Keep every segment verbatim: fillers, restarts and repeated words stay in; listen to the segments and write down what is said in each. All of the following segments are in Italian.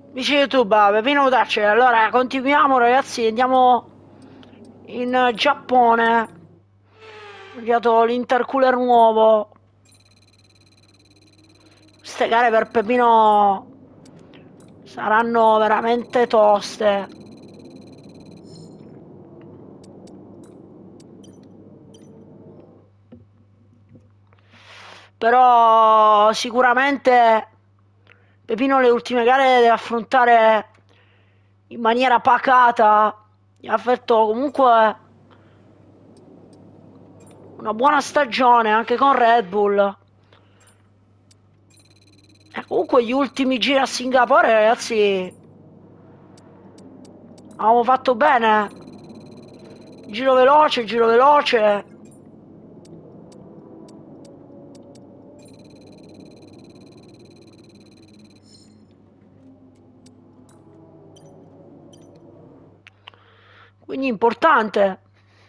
Amici di YouTube, Pepino Utacci. Allora, continuiamo ragazzi, andiamo in Giappone. Ho arrivato l'intercooler nuovo. Queste gare per Pepino saranno veramente toste. Però sicuramente Pepino le ultime gare deve affrontare in maniera pacata. Mi ha fatto comunque una buona stagione anche con Red Bull. E comunque gli ultimi giri a Singapore, ragazzi, abbiamo fatto bene. Giro veloce, giro veloce. Quindi importante.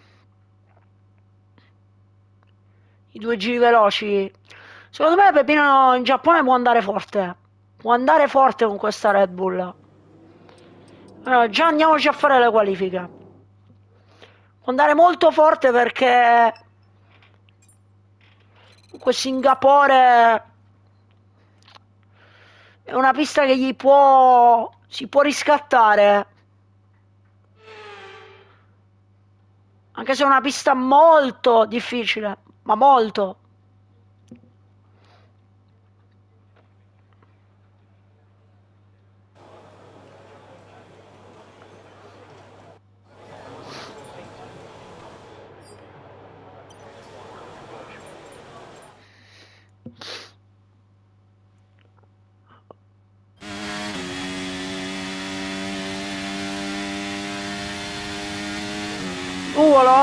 I due giri veloci. Secondo me Pepino in Giappone può andare forte. Può andare forte con questa Red Bull. Allora, già andiamoci a fare le qualifiche. Può andare molto forte perché comunque Singapore è una pista che gli può... si può riscattare. Anche se è una pista molto difficile, ma molto. Nuvolo?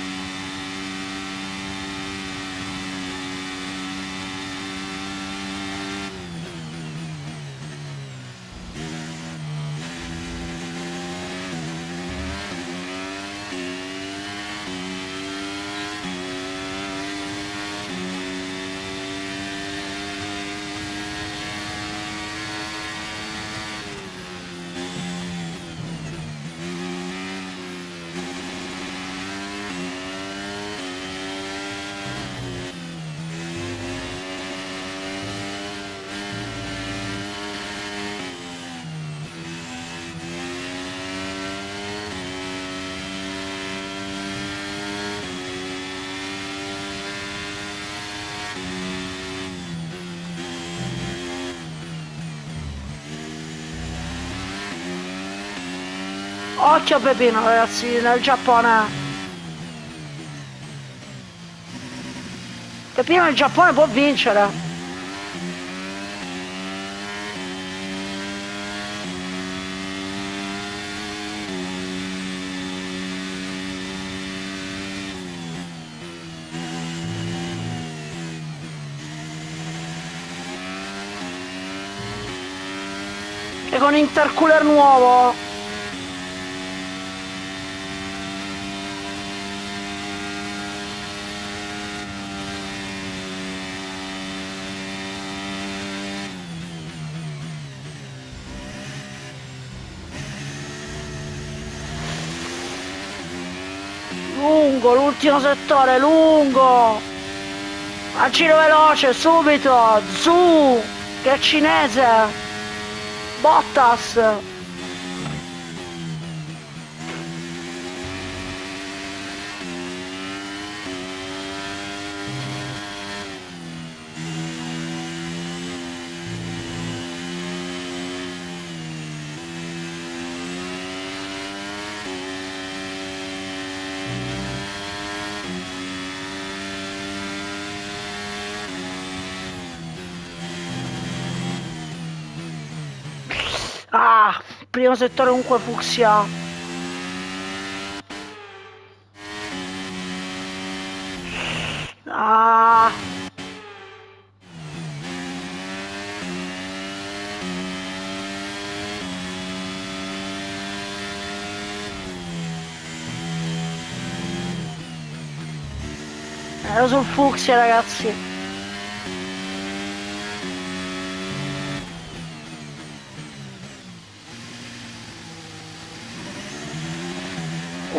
Occhio a Pepino, ragazzi, nel Giappone. Pepino in Giappone può vincere. E con intercooler nuovo. Lungo, l'ultimo settore, lungo. A giro veloce, subito. Zu, che è cinese. Bottas. Ah, primo settore comunque fucsia. Ah. Ero sul fucsia, ragazzi.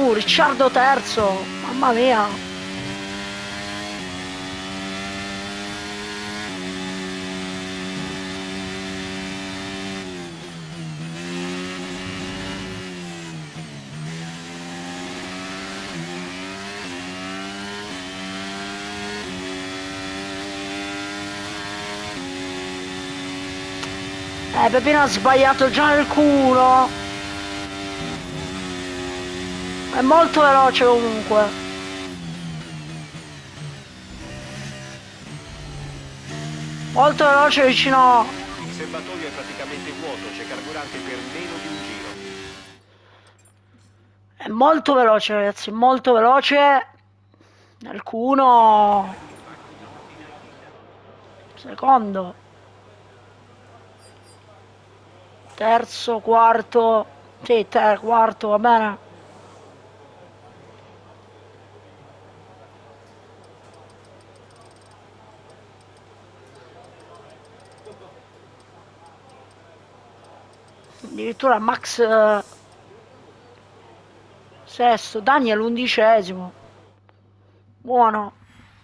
Uh, Ricciardo terzo, mamma mia. Eh, Peppino ha sbagliato già nel culo. È molto veloce comunque. Molto veloce vicino. Il serbatoio è praticamente vuoto, c'è carburante per meno di un giro. È molto veloce ragazzi, molto veloce. Nel Q uno. Secondo. Terzo, quarto. Sì, ter, quarto, va bene. Addirittura Max eh, sesto, Daniel undicesimo. Buono.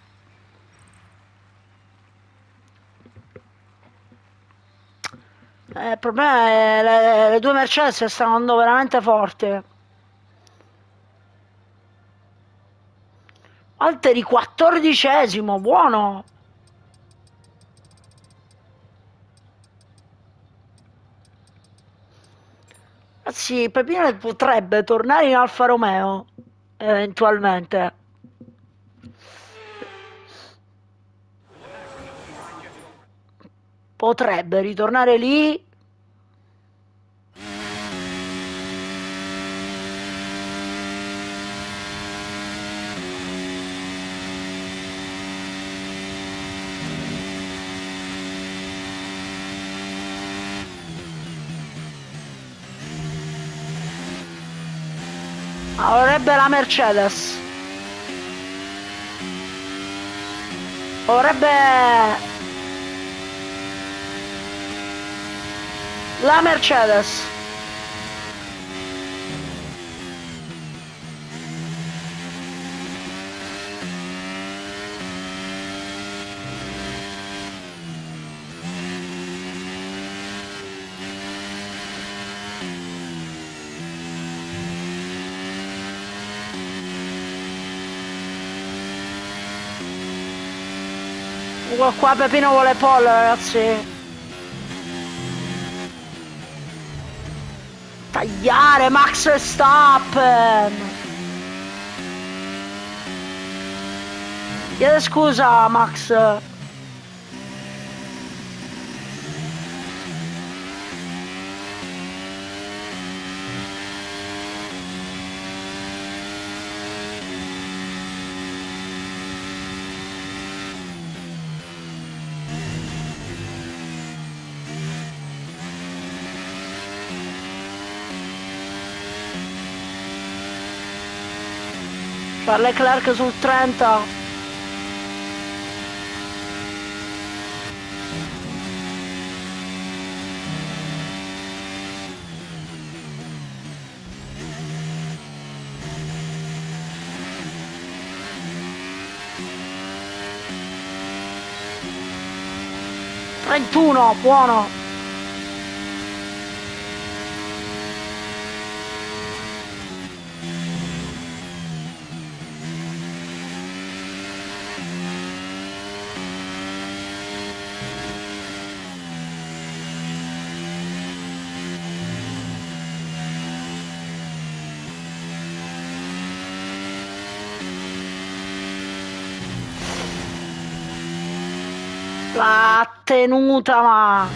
Eh, il problema è le, le due Mercedes stanno andando veramente forte. Alteri quattordicesimo, buono. Sì, Pepino potrebbe tornare in Alfa Romeo, eventualmente. Potrebbe ritornare lì. Vorrebbe la Mercedes. Vorrebbe la Mercedes. Qua, qua Pepino vuole Paul, ragazzi. Tagliare Max Verstappen. Chiede scusa Max. Charles Leclerc sul trenta. trentuno, buono. L'ha tenuta, ma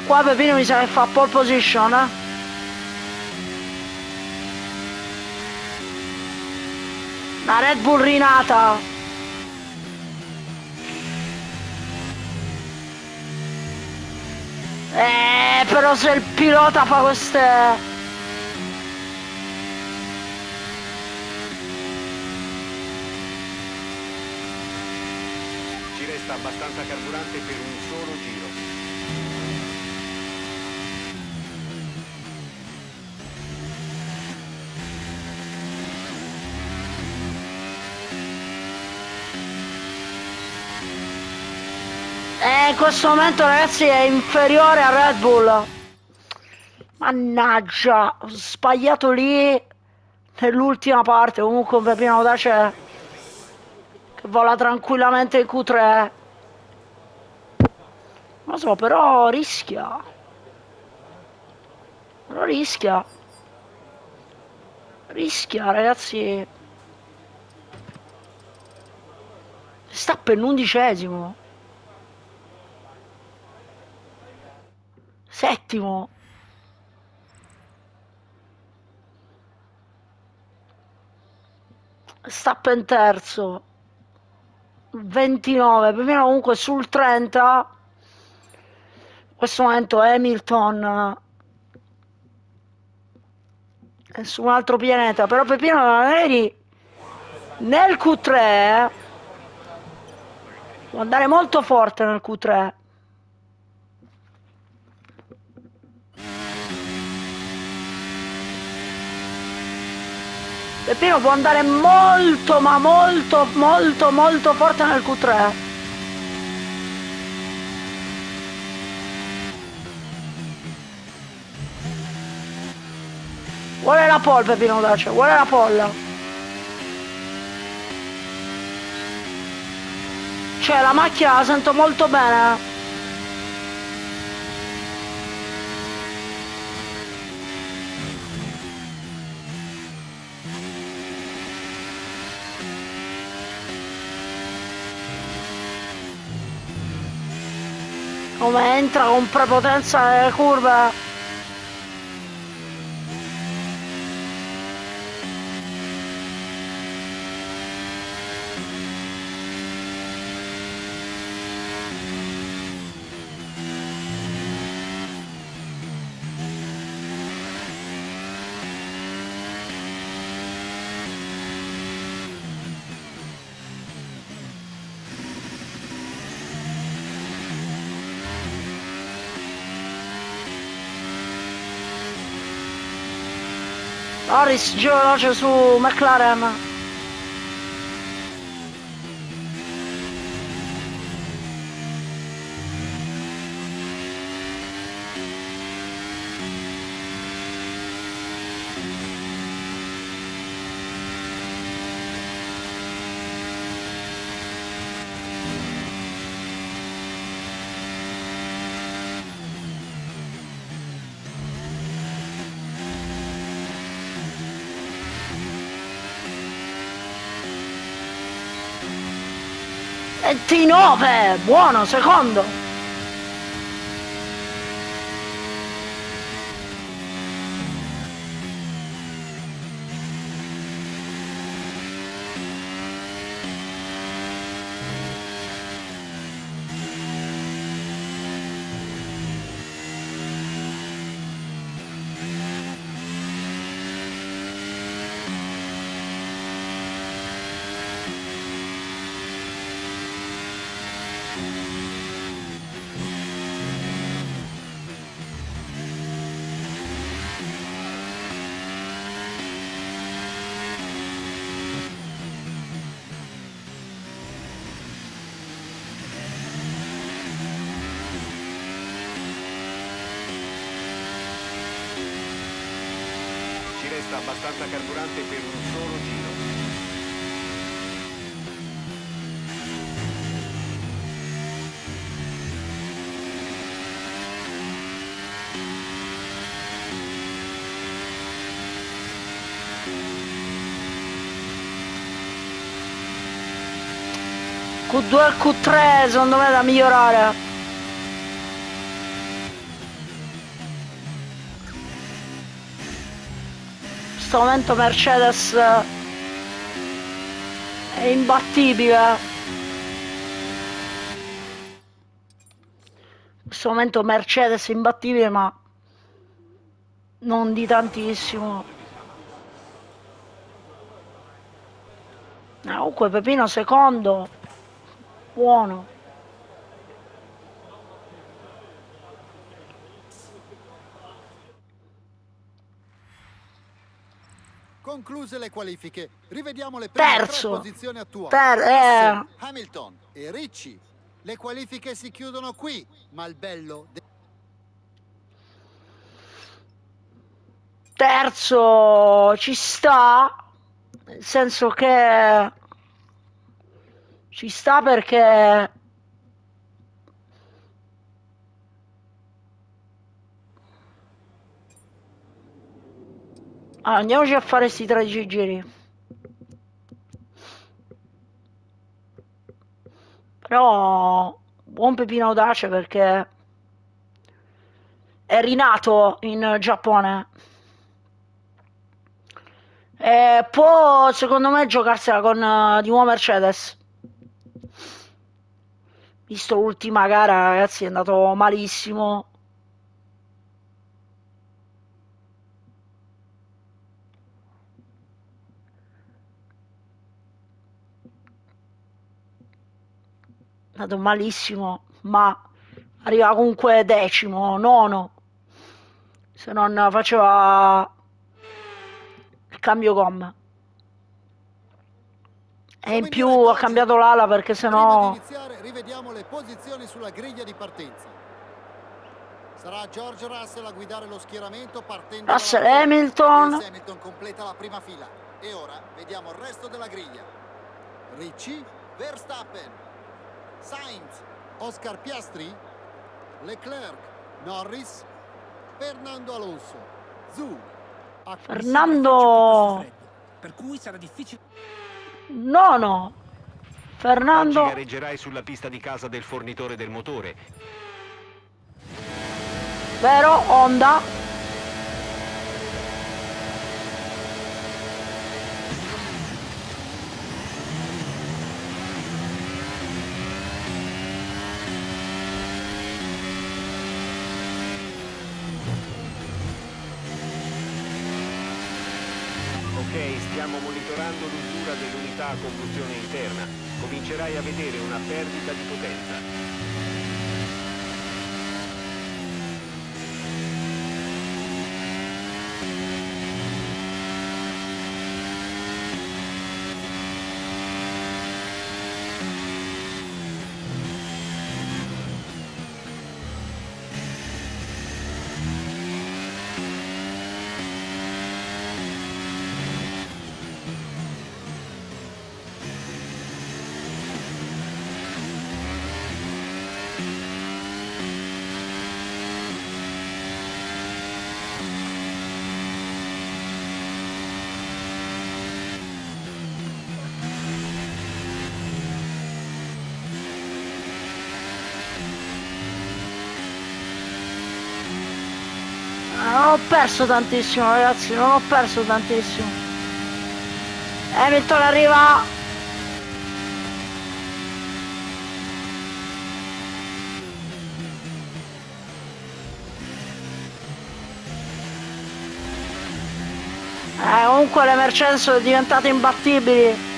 Qua Pepino mi sa che fa pole position, eh? La Red Bull rinata. Eh, però se il pilota fa queste... Ci resta abbastanza carburante per un solo giro. Eh, in questo momento ragazzi è inferiore a Red Bull. Mannaggia, ho sbagliato lì nell'ultima parte. Comunque un Pepino Audace che vola tranquillamente in Q tre. Non lo so, però rischia. Però rischia. Rischia ragazzi. Sta per l'undicesimo. Settimo. Stappen terzo. ventinove. Per me comunque sul trenta. In questo momento Hamilton è su un altro pianeta. Però Pepino magari nel Q tre può andare molto forte nel Q tre. Peppino può andare molto ma molto molto molto forte nel Q tre. Vuole la pole Peppino Audace, vuole la pole. Cioè la macchina la sento molto bene. Come entra con prepotenza nelle curve. Norris giù veloce su McLaren. ventinove, buono, secondo. Resta abbastanza carburante per un solo giro. Q due e Q tre secondo me da migliorare. questo momento Mercedes è imbattibile. In questo momento Mercedes è imbattibile, ma non di tantissimo. Eh, comunque Pepino secondo, buono. Concluse le qualifiche, rivediamo le prime Terzo. tre posizioni attuali. Ter eh. Russell, Hamilton e Ricci. Le qualifiche si chiudono qui, ma il bello... Terzo ci sta, nel senso che ci sta perché allora, andiamoci a fare sti tredici giri. Però buon Pepino Audace perché è rinato in Giappone e può secondo me giocarsela con uh, di nuovo Mercedes. Visto l'ultima gara, ragazzi, è andato malissimo. È andato malissimo, ma arriva comunque decimo, nono, se non faceva il cambio gomme. E in più ha cambiato l'ala perché sennò... Prima di iniziare rivediamo le posizioni sulla griglia di partenza. Sarà George Russell a guidare lo schieramento partendo Russell dalla... Hamilton. Lewis Hamilton completa la prima fila. E ora vediamo il resto della griglia. Ricci, Verstappen, Sainz, Oscar Piastri, Leclerc, Norris, Fernando Alonso, Zhou. Fernando... Per cui sarà difficile... Nono. Fernando... Oggi gareggerai sulla pista di casa del fornitore del motore. Vero, Honda. Ok, stiamo monitorando l'usura dell'unità a combustione interna. Comincerai a vedere una perdita di potenza. Non ho perso tantissimo, ragazzi, non ho perso tantissimo. Hamilton arriva. Eh, comunque le Mercedes sono diventate imbattibili.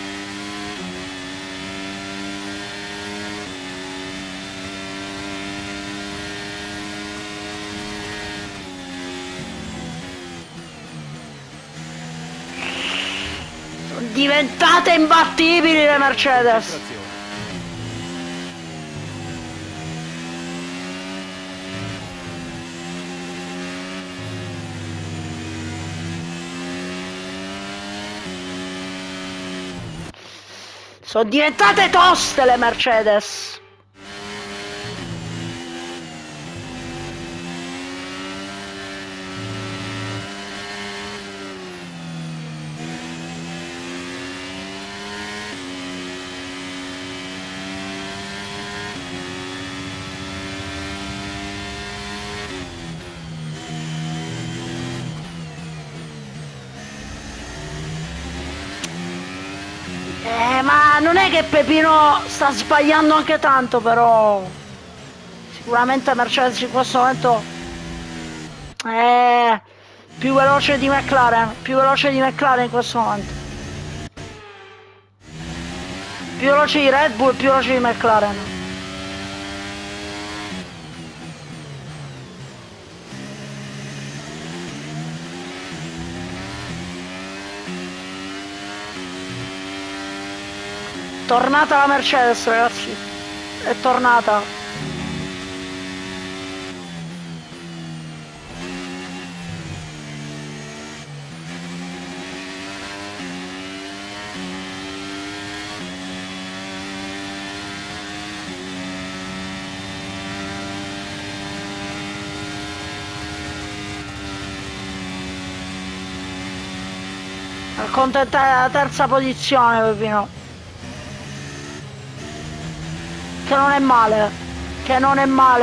Diventate imbattibili le Mercedes. Sono diventate toste le Mercedes. è che Pepino sta sbagliando anche tanto, però sicuramente Mercedes in questo momento è più veloce di McLaren, più veloce di McLaren in questo momento. Più veloce di Red Bull, più veloce di McLaren. Tornata la Mercedes, ragazzi, è tornata. Accontenta la terza posizione, Pepino. Che non è male, che non è male.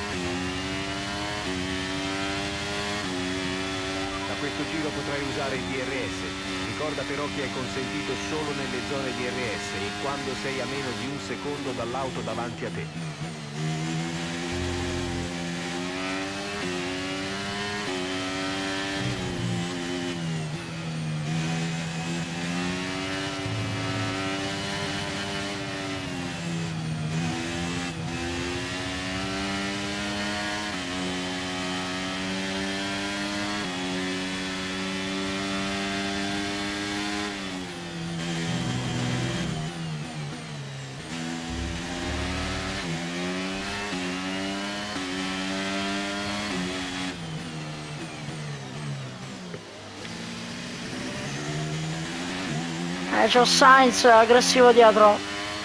Da questo giro potrai usare il D R S. Ricorda però che è consentito solo nelle zone D R S e quando sei a meno di un secondo dall'auto davanti a te. Eh, c'ho Sainz aggressivo dietro.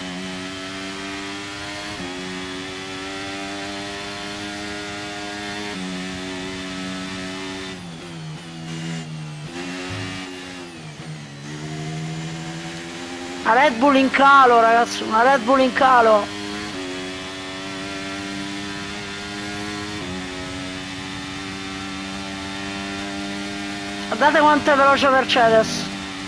Una Red Bull in calo, ragazzi, una Red Bull in calo. Guardate quanto è veloce Mercedes.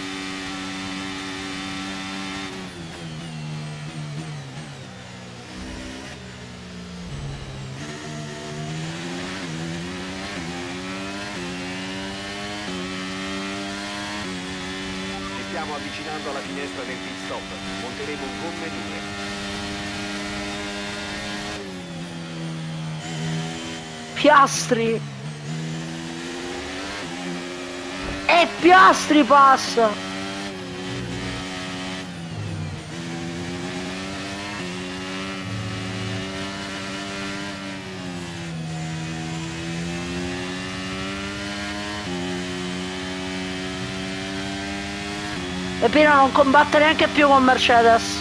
Stiamo avvicinando alla finestra del pit stop. Monteremo gomme dure. Piastri. E Piastri passa. E Pino non combatte neanche più con Mercedes.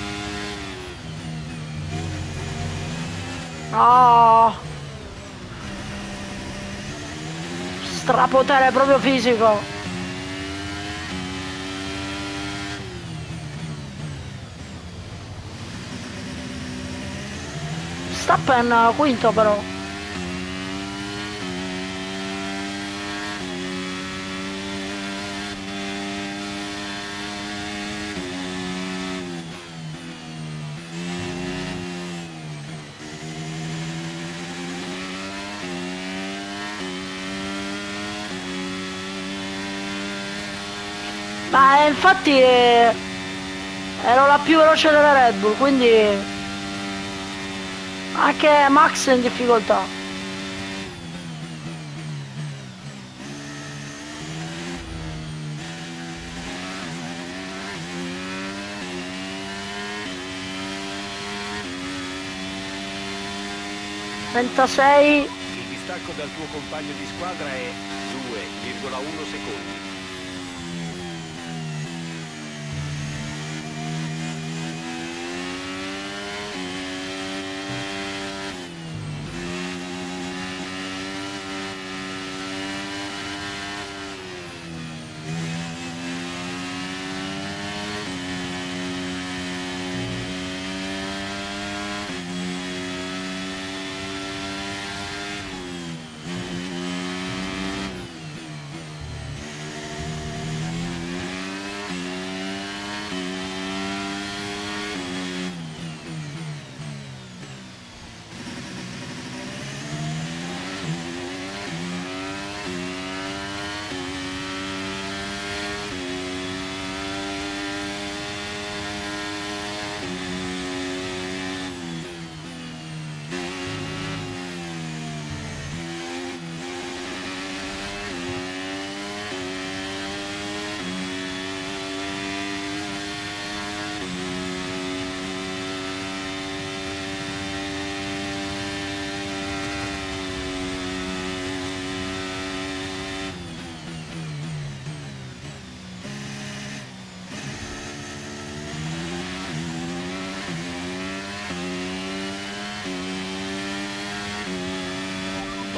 No. Strapotere proprio fisico. Verstappen quinto però. Ma eh, infatti eh, ero la più veloce della Red Bull, quindi anche Max è in difficoltà. ventasei. Il distacco dal tuo compagno di squadra è due virgola uno secondi.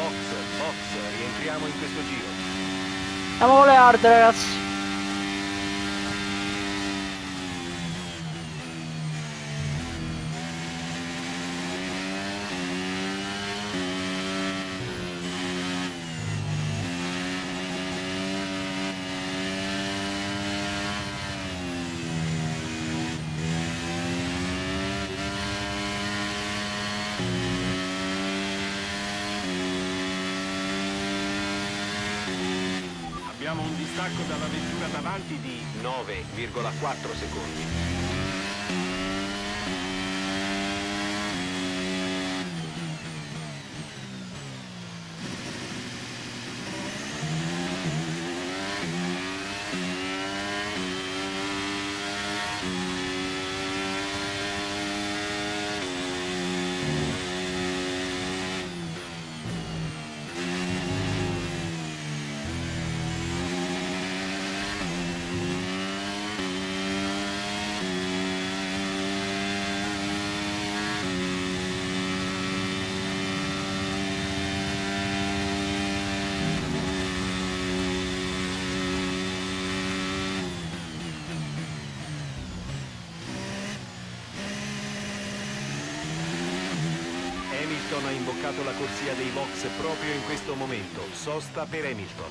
box, box, rientriamo in questo giro. Andiamo con le hard, ragazzi. Abbiamo un distacco dalla vettura davanti di nove virgola quattro secondi. Hamilton ha imboccato la corsia dei box proprio in questo momento. Sosta per Hamilton.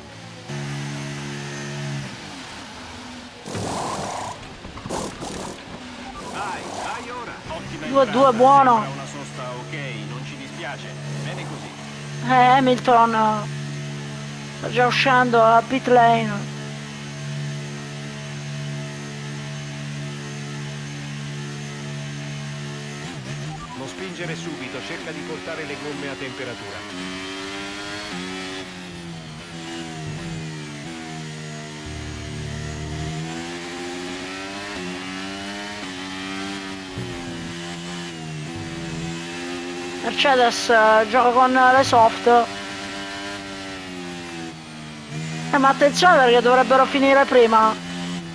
Vai, vai ora. Ottima due a due entrata. buono. Sembra una sosta ok, non ci dispiace. Bene così. Eh, Hamilton eh, sta già uscendo a pit lane. Non spingere subito, cerca di portare le gomme a temperatura. Mercedes eh, gioca con le soft. Eh, ma attenzione perché dovrebbero finire prima.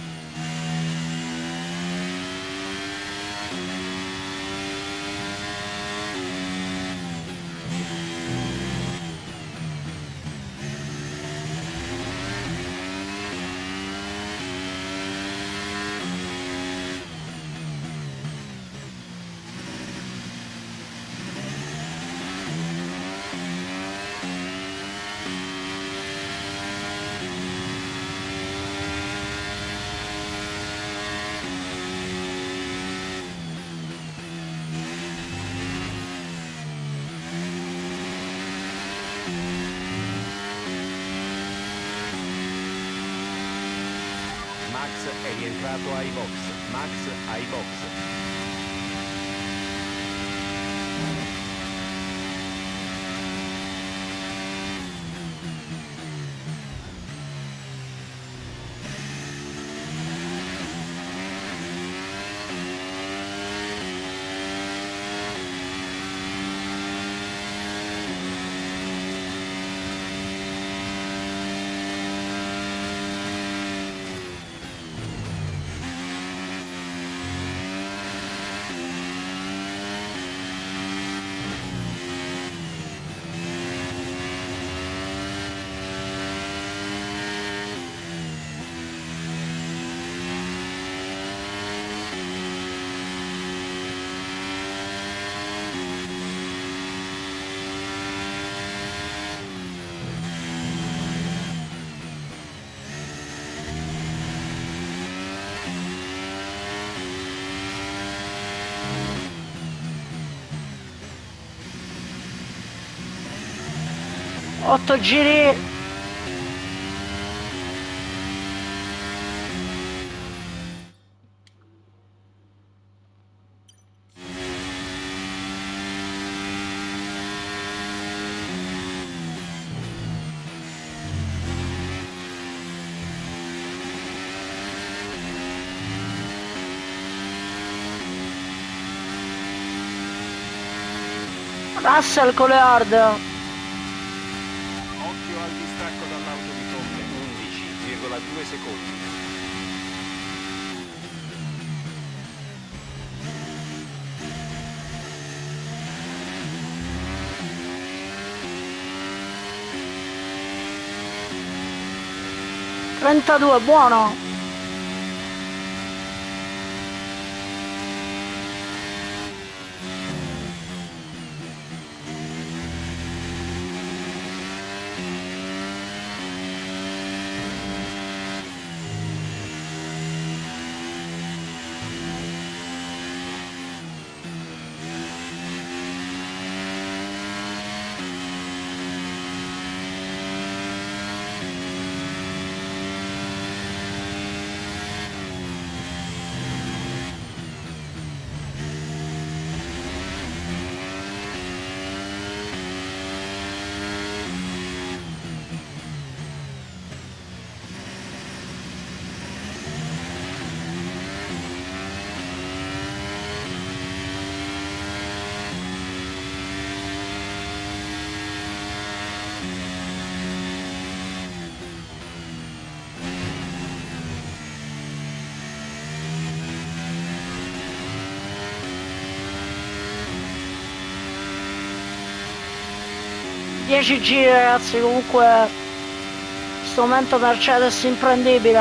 Max è rientrato ai box. Max ai box. Otto giri. Russell con le hard. Occhio al distacco dall'auto di Fonte, undici virgola due secondi. trentadue, buono. dieci giri ragazzi, comunque in questo momento Mercedes imprendibile.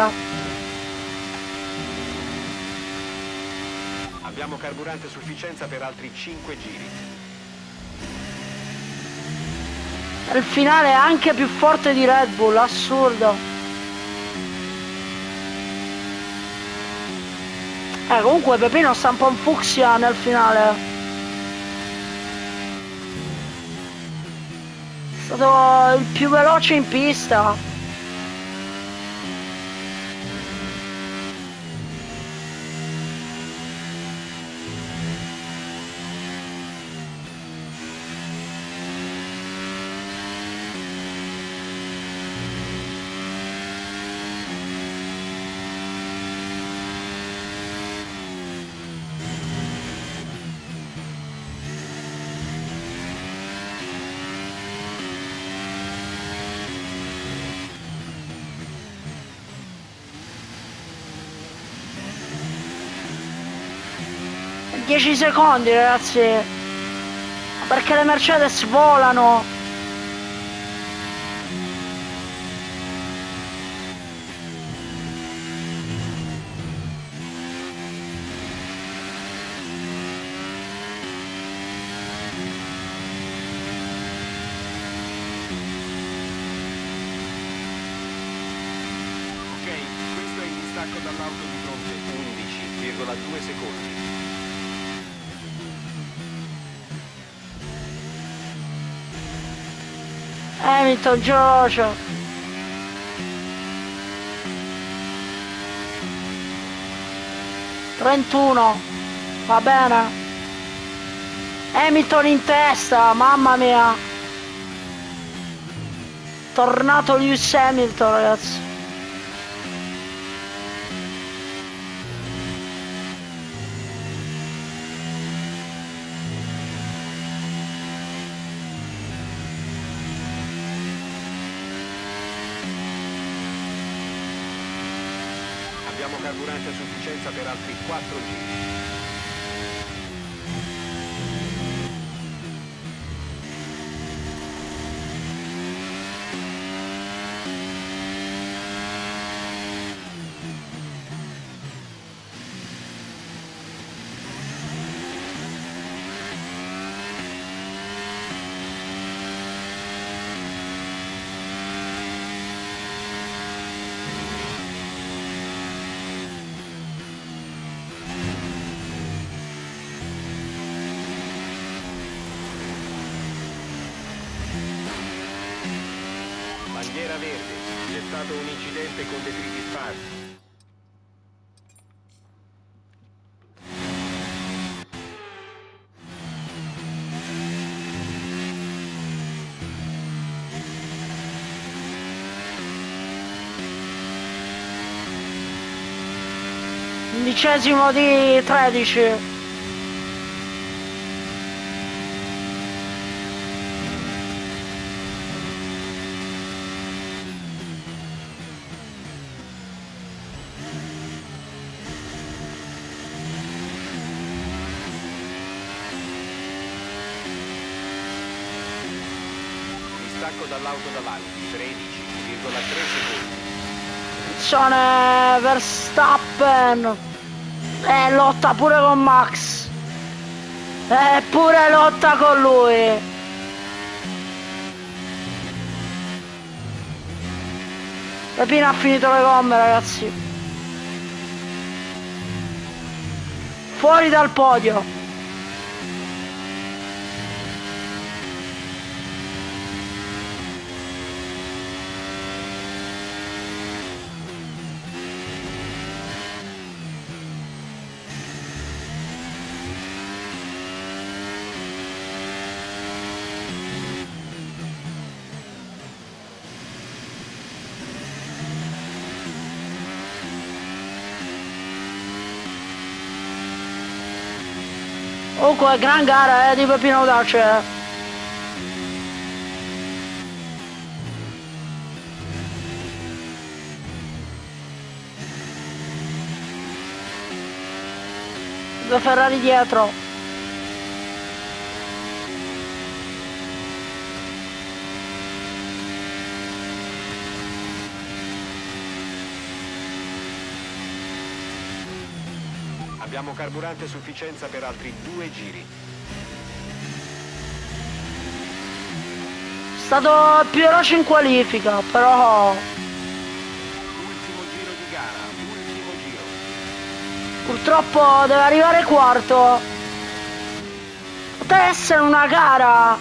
Abbiamo carburante a sufficienza per altri cinque giri. Il finale è anche più forte di Red Bull, assurdo. Eh comunque Pepino sta un po' in fucsia nel finale. È stato il più veloce in pista. dieci secondi ragazzi, perché le Mercedes volano. Ok, questo è il distacco dall'auto di fronte, undici virgola due secondi. Hamilton, Giorgio. trentuno. Va bene. Hamilton in testa, mamma mia. Tornato Lewis Hamilton, ragazzi. Abbiamo carburante a sufficienza per altri quattro giri. Bandiera verde, c'è stato un incidente con detriti sparsi. Undicesimo di tredici. Distacco dall'auto davanti, tredici virgola tre secondi. attenzione Verstappen, e lotta pure con Max, e pure lotta con lui. Pepino ha finito le gomme, ragazzi, fuori dal podio. Comunque gran gara eh, di Pepino Dace. Due Ferrari dietro. Abbiamo carburante a sufficienza per altri due giri. È stato più veloce in qualifica, però Ultimo giro di gara, ultimo giro. purtroppo deve arrivare quarto. Poteva essere una gara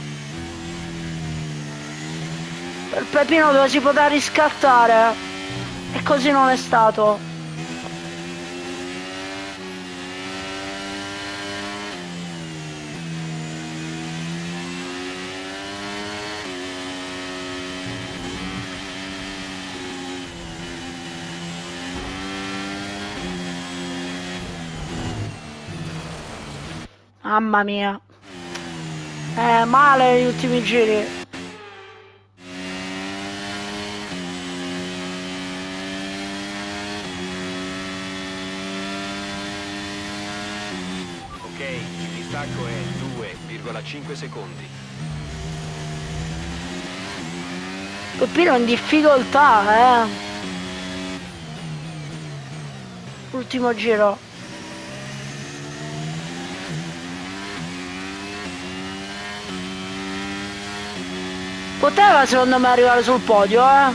per Pepino dove si poteva riscattare, e così non è stato. Mamma mia, eh, male gli ultimi giri. Ok, il distacco è due virgola cinque secondi. Peppino è in difficoltà, eh. Ultimo giro. Poteva secondo me arrivare sul podio, eh.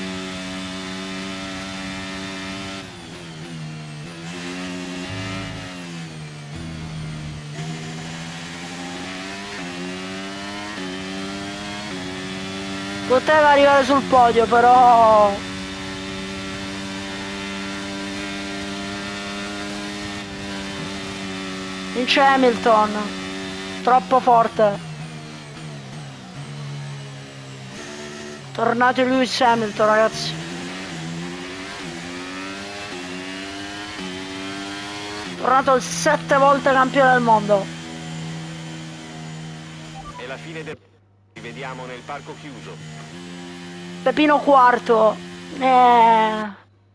Poteva arrivare sul podio, però vince Hamilton, troppo forte. Tornato Lewis Hamilton, ragazzi. Tornato il sette volte campione del mondo. È la fine del... Ci vediamo nel parco chiuso. Pepino quarto. Eh...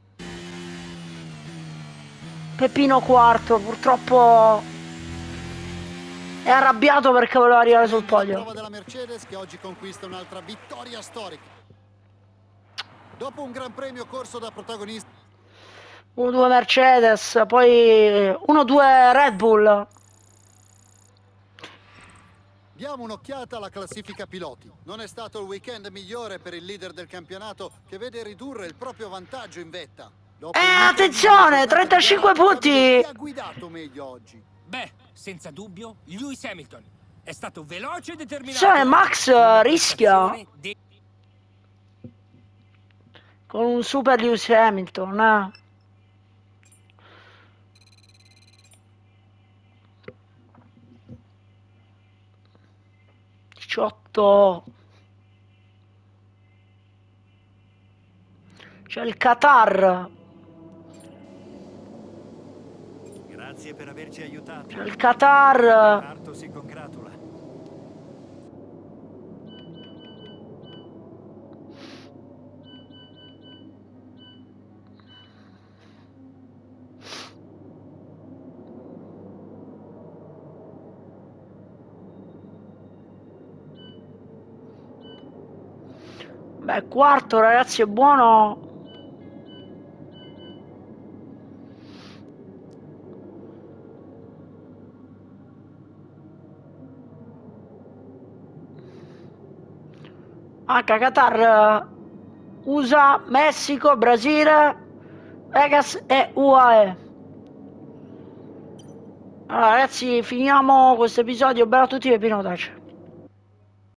Pepino quarto, purtroppo è arrabbiato perché voleva arrivare sul podio. Prova della Mercedes che oggi conquista un'altra vittoria storica. Dopo un gran premio corso da protagonista. uno due Mercedes, poi uno due Red Bull. Diamo un'occhiata alla classifica piloti. Non è stato il weekend migliore per il leader del campionato, che vede ridurre il proprio vantaggio in vetta. Dopo Eh, un weekend attenzione, di trentacinque gara, punti. Chi ha guidato meglio oggi? Beh, senza dubbio, Lewis Hamilton. È stato veloce e determinato. Cioè, Max Una rischia prestazione de- con un super Lewis Hamilton, eh. diciotto. C'è il Qatar. Grazie per averci aiutato. C'è il Qatar. Il reparto si congratula. Beh, quarto, ragazzi, è buono. H Qatar, U S A, Messico, Brasile, Vegas e U A E. Allora ragazzi, finiamo questo episodio. Bello a tutti e Pino Tace.